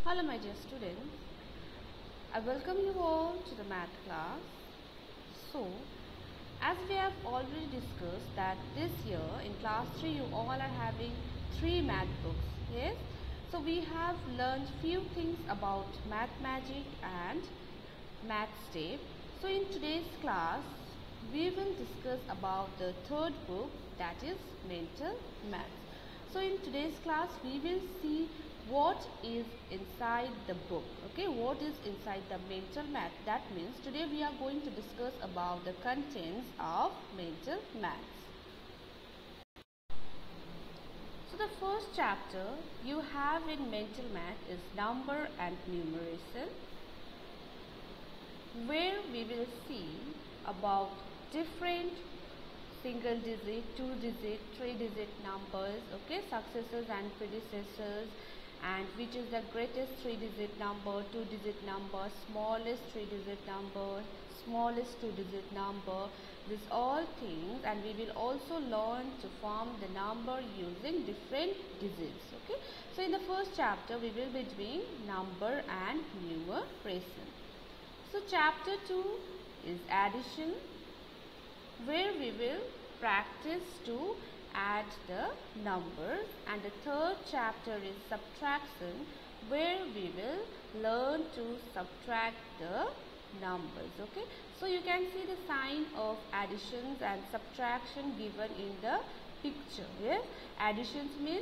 Hello my dear students, I welcome you all to the math class. So, as we have already discussed that this year in class 3 you all are having 3 math books, yes? So we have learned few things about math magic and math step. So in today's class we will discuss about the third book, that is mental math. So in today's class we will see what is inside the book. Okay, what is inside the mental math? That means today we are going to discuss about the contents of mental maths. So the first chapter you have in mental math is number and numeration, where we will see about different single digit, 2 digit, 3 digit numbers, okay, successors and predecessors, and which is the greatest 3 digit number, 2 digit number, smallest 3 digit number, smallest 2 digit number, these all things. And we will also learn to form the number using different digits. Okay, so in the first chapter we will be doing number and numeration. So chapter 2 is addition, where we will practice to add the numbers, and the third chapter is subtraction, where we will learn to subtract the numbers. Okay, so you can see the sign of additions and subtraction given in the picture. Yes, additions means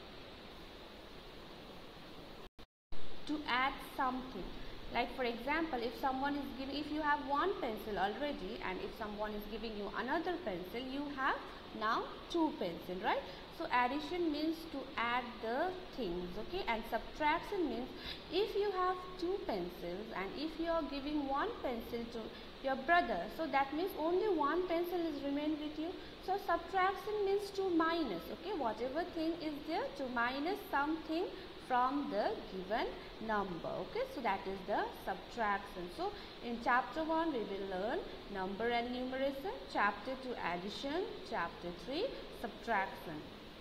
to add something. Like for example, if someone is giving, if you have one pencil already and if someone is giving you another pencil, you have now 2 pencils, right? So addition means to add the things, okay? And subtraction means if you have 2 pencils and if you are giving one pencil to your brother, so that means only one pencil is remain with you. So subtraction means to minus, okay? Whatever thing is there, to minus something from the given number. Okay, so that is the subtraction. So in chapter 1 we will learn number and numeration, chapter 2 addition, chapter 3 subtraction.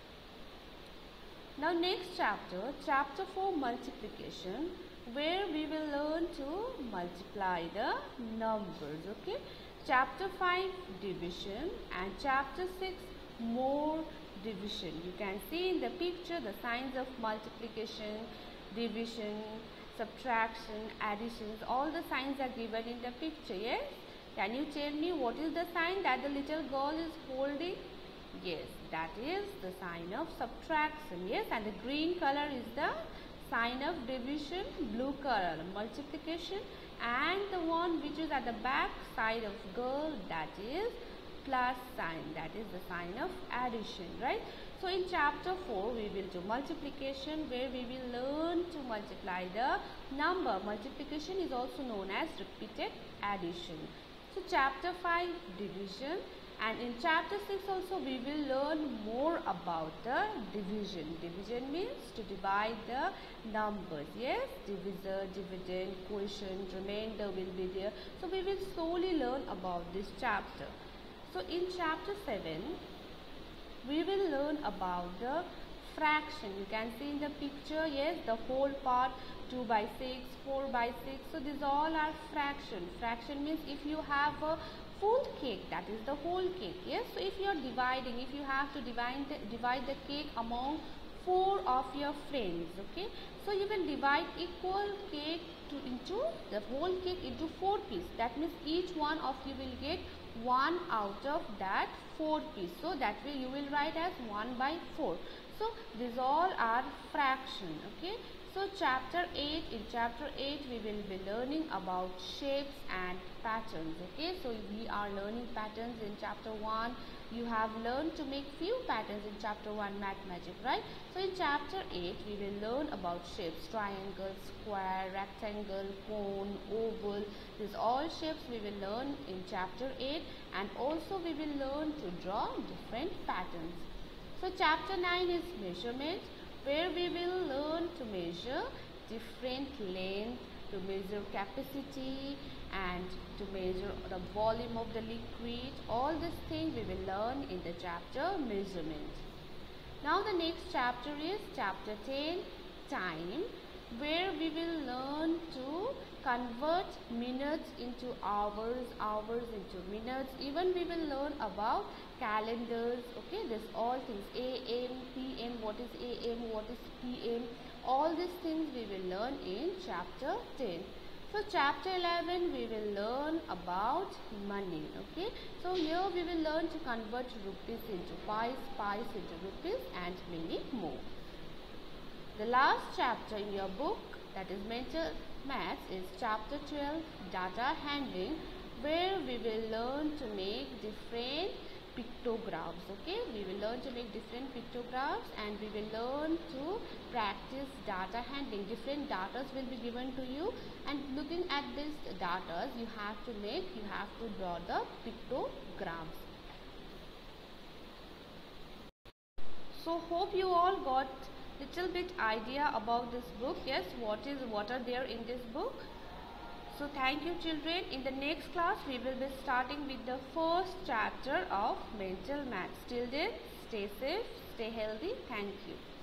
Now next chapter, chapter 4 multiplication, where we will learn to multiply the numbers. Okay, chapter 5 division, and chapter 6 more division. You can see in the picture the signs of multiplication, division, subtraction, additions, all the signs are given in the picture. Yes, can you tell me what is the sign that the little girl is holding? Yes, that is the sign of subtraction. Yes, and the green color is the sign of division, blue color multiplication, and the one which is at the back side of girl, that is plus sign, that is the sign of addition, right? So in chapter 4 we will do multiplication, where we will learn to multiply the number. Multiplication is also known as repeated addition. So chapter 5 division, and in chapter 6 also we will learn more about the division. Division means to divide the numbers. Yes, divisor, dividend, quotient, remainder will be there. So we will slowly learn about this chapter. So in chapter 7 we will learn about the fraction. You can see in the picture, yes, the whole part, 2 by 6, 4 by 6. So these all are fraction. Fraction means if you have a full cake, that is the whole cake. Yes, so if you are dividing, if you have to divide the cake among 4 of your friends, okay, so you will divide equal cake into the whole cake into 4 pieces. That means each one of you will get 1 out of that 4 piece. So that way you will write as 1 by 4. So these all are fraction. Okay, so chapter 8, in chapter 8 we will be learning about shapes and patterns. Okay, so we are learning patterns in chapter 1. You have learned to make few patterns in chapter 1 math magic, right? So in chapter 8 we will learn about shapes, triangle, square, rectangle, cone, oval. These all shapes we will learn in chapter 8, and also we will learn to draw different patterns. So chapter 9 is measurement, where we will learn to measure different length, to measure capacity, and to measure the volume of the liquid. All these things we will learn in the chapter measurement. Now the next chapter is chapter 10, time, where we convert minutes into hours, hours into minutes. Even we will learn about calendars. Okay, this all things, AM, PM, what is AM, what is PM, all these things we will learn in chapter 10. So chapter 11 we will learn about money. Okay, so here we will learn to convert rupees into pies, pies into rupees, and many more. The last chapter in your book, that is mental maths, is chapter 12, data handling, where we will learn to make different pictographs. Okay, we will learn to make different pictographs, and we will learn to practice data handling. Different datas will be given to you, and looking at these datas you have to draw the pictograms. So hope you all got little bit idea about this book. Yes, what are there in this book. So thank you children. In the next class we will be starting with the first chapter of mental maths. Till then, stay safe, stay healthy. Thank you.